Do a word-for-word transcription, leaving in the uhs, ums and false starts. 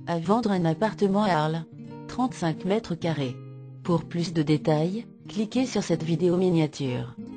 À vendre un appartement à Arles. trente-cinq mètres carrés. Pour plus de détails, cliquez sur cette vidéo miniature.